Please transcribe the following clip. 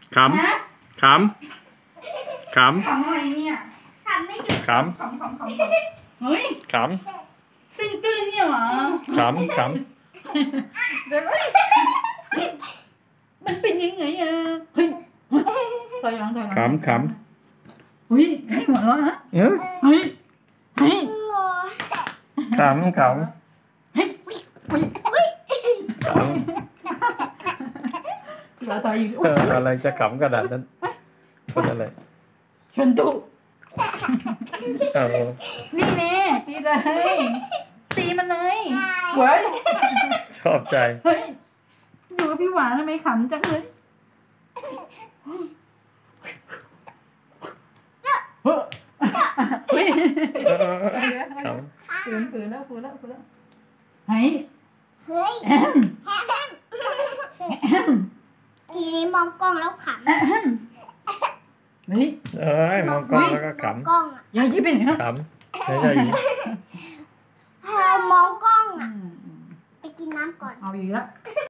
ขำขำขำอะไรเนี่ยขำไม่หยุดขเฮ้ยำขซิงตื้นเนี่ยหรอำขำเดี๋ยวมันเป็นยังไงอ่ะเฮ้ยถอยหลังขำเฮ้ยให้หัวเราะฮะเฮ้ยขำขำอะไรจะขำกระดาษนั้นคนอะไรชนตุนี่แน่ตีเลยตีมันเลยเว้ยชอบใจเฮ้ยอยู่กับพี่หวานทำไมขำจังเลยเฮ้ยฝืนแล้วเฮ้ยทีนี้มองกล้องแล้วขำเฮ้ยมองกล้องแล้วก็ขำอย่ายิ้มเป็นขำอย่ายิ้มมองกล้องอ่ะไปกินน้ำก่อนเอาอีกแล้ว